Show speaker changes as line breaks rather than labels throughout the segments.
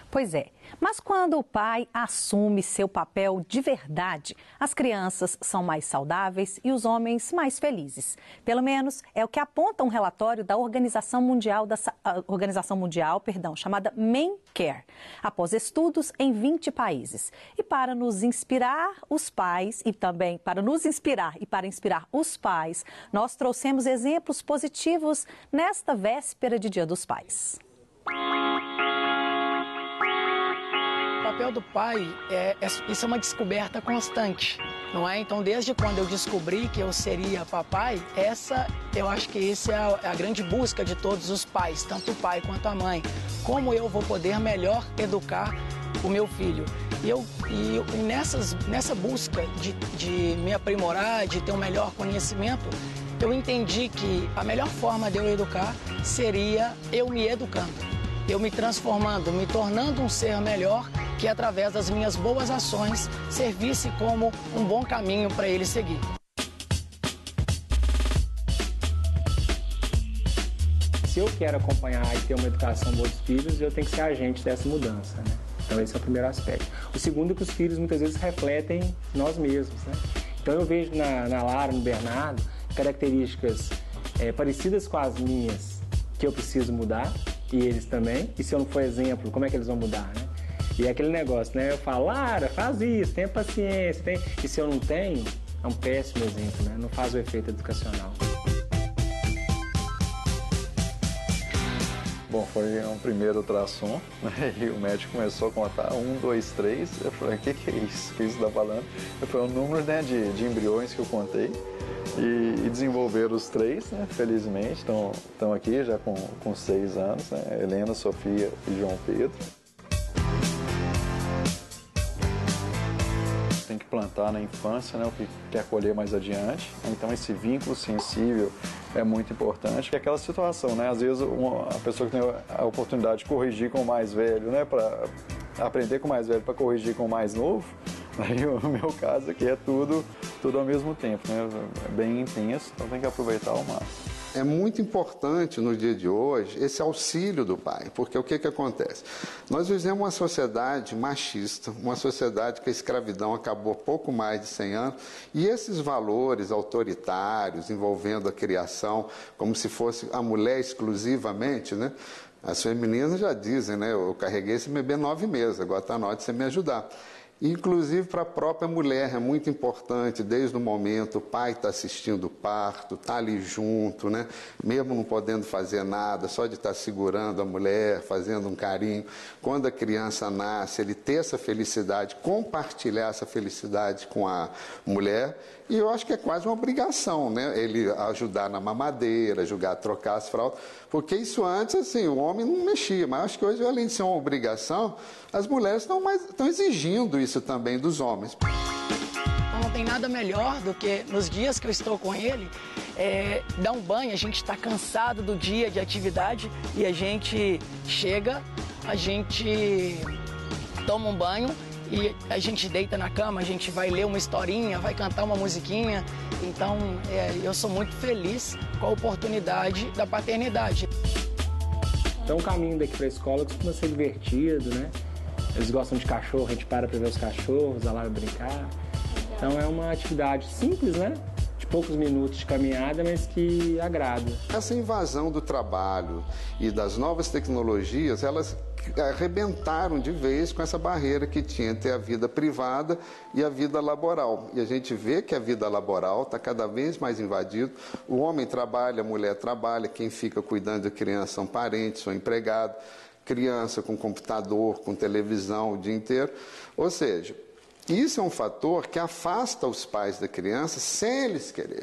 Pois é, mas quando o pai assume seu papel de verdade, as crianças são mais saudáveis e os homens mais felizes. Pelo menos é o que aponta um relatório da Organização Mundial, chamada Men Care, após estudos em 20 países. E para nos inspirar os pais e também para nos inspirar e para inspirar os pais, nós trouxemos exemplos positivos nesta véspera de Dia dos Pais.
O papel do pai, isso é uma descoberta constante, não é? Então, desde quando eu descobri que eu seria papai, eu acho que essa é a grande busca de todos os pais, tanto o pai quanto a mãe. Como eu vou poder melhor educar o meu filho? E nessa busca de me aprimorar, de ter um melhor conhecimento, eu entendi que a melhor forma de eu educar seria eu me educando, eu me transformando, me tornando um ser melhor, que através das minhas boas ações servisse como um bom caminho para ele seguir.
Se eu quero acompanhar e ter uma educação boa dos filhos, eu tenho que ser agente dessa mudança, né? Então esse é o primeiro aspecto. O segundo é que os filhos muitas vezes refletem nós mesmos, né? Então eu vejo na Lara, no Bernardo, características parecidas com as minhas que eu preciso mudar, e eles também. E se eu não for exemplo, como é que eles vão mudar, né? E é aquele negócio, né? Eu falo, Lara, faz isso, tenha paciência. E se eu não tenho, é um péssimo exemplo, né? Não faz o efeito educacional.
Bom, foi um primeiro ultrassom, né? E o médico começou a contar 1, 2, 3. Eu falei, o que é isso? O que você está falando? Foi o número, né, de embriões que eu contei. E desenvolveram os 3, né, felizmente. Estão aqui já com 6 anos, né? Helena, Sofia e João Pedro. Tem que plantar na infância, né, o que quer colher mais adiante. Então esse vínculo sensível é muito importante. E aquela situação, né, às vezes a pessoa que tem a oportunidade de corrigir com o mais velho, né, para aprender com o mais velho para corrigir com o mais novo, aí o meu caso aqui é tudo ao mesmo tempo, né, é bem intenso, então tem que aproveitar ao máximo.
É muito importante no dia de hoje esse auxílio do pai, porque o que acontece? Nós vivemos uma sociedade machista, uma sociedade que a escravidão acabou há pouco mais de 100 anos, e esses valores autoritários envolvendo a criação, como se fosse a mulher exclusivamente, né? As femininas já dizem, né? Eu carreguei esse bebê 9 meses, agora está na hora de você me ajudar. Inclusive para a própria mulher é muito importante, desde o momento o pai está assistindo o parto, está ali junto, né? Mesmo não podendo fazer nada, só de estar segurando a mulher, fazendo um carinho. Quando a criança nasce, ele ter essa felicidade, compartilhar essa felicidade com a mulher. E eu acho que é quase uma obrigação, né? Ele ajudar na mamadeira, ajudar a trocar as fraldas, porque isso antes, assim, o homem não mexia, mas acho que hoje, além de ser uma obrigação, as mulheres estão exigindo isso também dos homens.
Não tem nada melhor do que, nos dias que eu estou com ele, dar um banho. A gente está cansado do dia de atividade e a gente chega, a gente toma um banho, e a gente deita na cama, a gente vai ler uma historinha, vai cantar uma musiquinha. Então, eu sou muito feliz com a oportunidade da paternidade.
Então, o caminho daqui para a escola costuma ser divertido, né? Eles gostam de cachorro, a gente para ver os cachorros, a Lara brincar. Então, é uma atividade simples, né? De poucos minutos de caminhada, mas que agrada.
Essa invasão do trabalho e das novas tecnologias, elas arrebentaram de vez com essa barreira que tinha entre a vida privada e a vida laboral. E a gente vê que a vida laboral está cada vez mais invadida. O homem trabalha, a mulher trabalha, quem fica cuidando da criança são parentes, são empregados, criança com computador, com televisão o dia inteiro. Ou seja, isso é um fator que afasta os pais da criança sem eles quererem.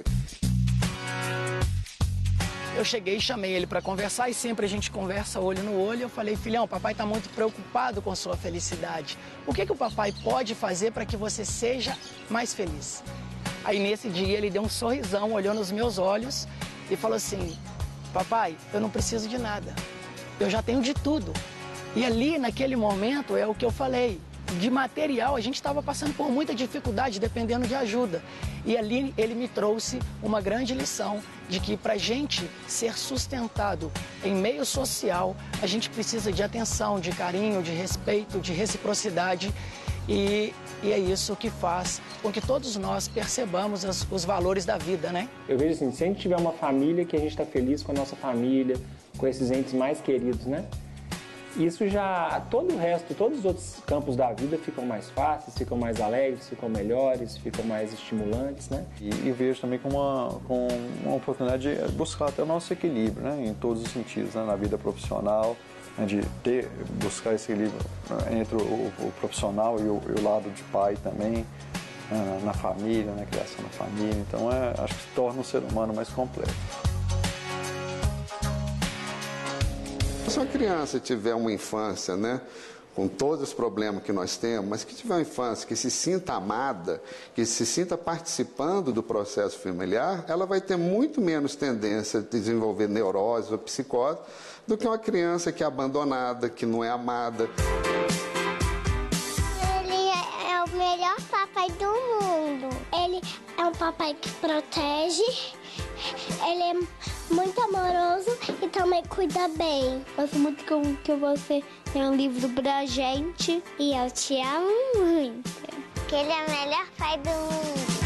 Eu cheguei e chamei ele para conversar, e sempre a gente conversa olho no olho. Eu falei, filhão, o papai está muito preocupado com a sua felicidade. O que o papai pode fazer para que você seja mais feliz? Aí nesse dia ele deu um sorrisão, olhou nos meus olhos e falou assim, papai, eu não preciso de nada, eu já tenho de tudo. E ali naquele momento é o que eu falei, de material, a gente estava passando por muita dificuldade, dependendo de ajuda. E ali ele me trouxe uma grande lição de que para a gente ser sustentado em meio social, a gente precisa de atenção, de carinho, de respeito, de reciprocidade. E é isso que faz com que todos nós percebamos os valores da vida, né?
Eu vejo assim, se a gente tiver uma família, que a gente está feliz com a nossa família, com esses entes mais queridos, né? Isso já, todo o resto, todos os outros campos da vida ficam mais fáceis, ficam mais alegres, ficam melhores, ficam mais estimulantes, né?
E vejo também com uma oportunidade de buscar até o nosso equilíbrio, né? Em todos os sentidos, né? Na vida profissional, né? De buscar esse equilíbrio entre o profissional e o lado de pai também, na família, na criação da família. Então, acho que torna o ser humano mais completo.
Se uma criança tiver uma infância, né, com todos os problemas que nós temos, mas que tiver uma infância que se sinta amada, que se sinta participando do processo familiar, ela vai ter muito menos tendência de desenvolver neurose ou psicose do que uma criança que é abandonada, que não é amada.
Ele é o melhor papai do mundo. Ele é um papai que protege, ele é muito amoroso e também cuida bem. Gosto muito que você tem um livro pra gente. E eu te amo muito. Que ele é o melhor pai do mundo.